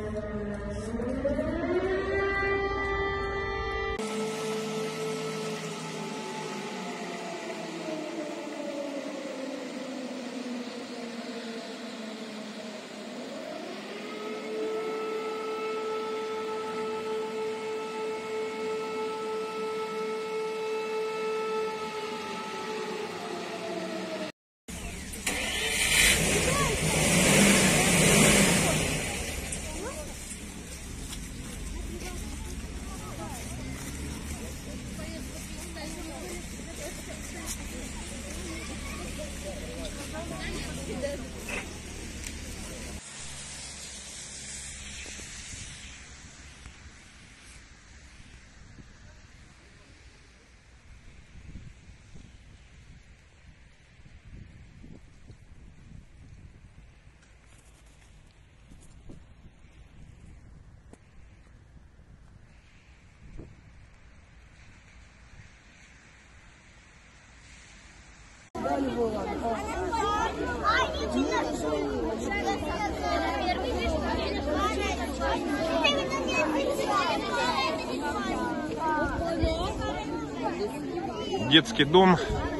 Детский дом.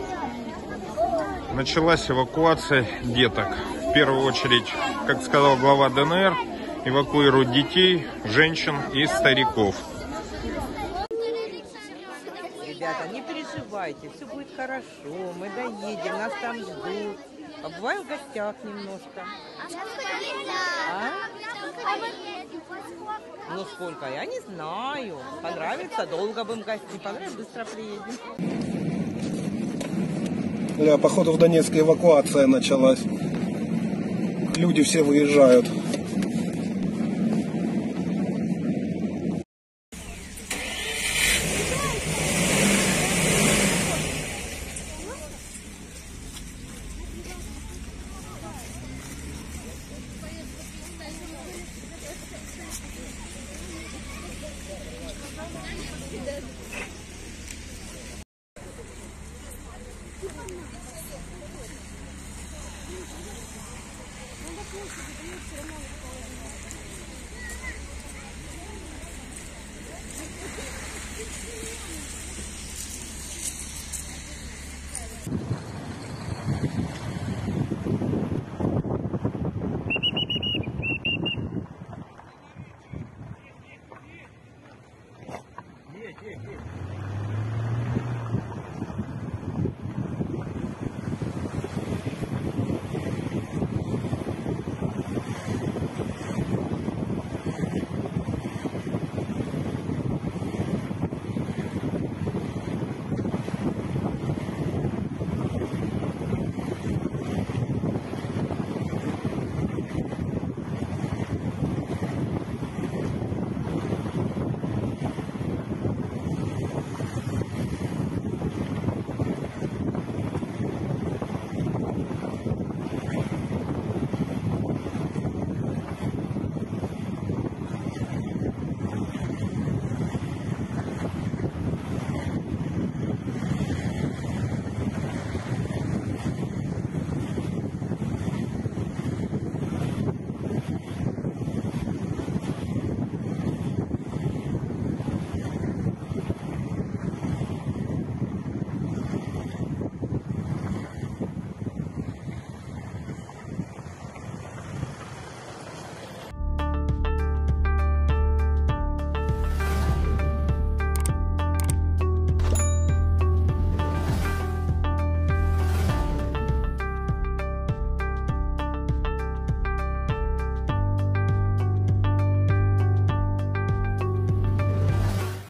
Началась эвакуация деток. В первую очередь, как сказал глава ДНР, эвакуируют детей, женщин и стариков. Ребята, не переживайте, все будет хорошо, мы доедем, нас там ждут. Побываем в гостях немножко. А? Ну сколько? Я не знаю. Понравится, долго будем гостить, не понравится, быстро приедем. Походу в Донецке эвакуация началась. Люди все выезжают.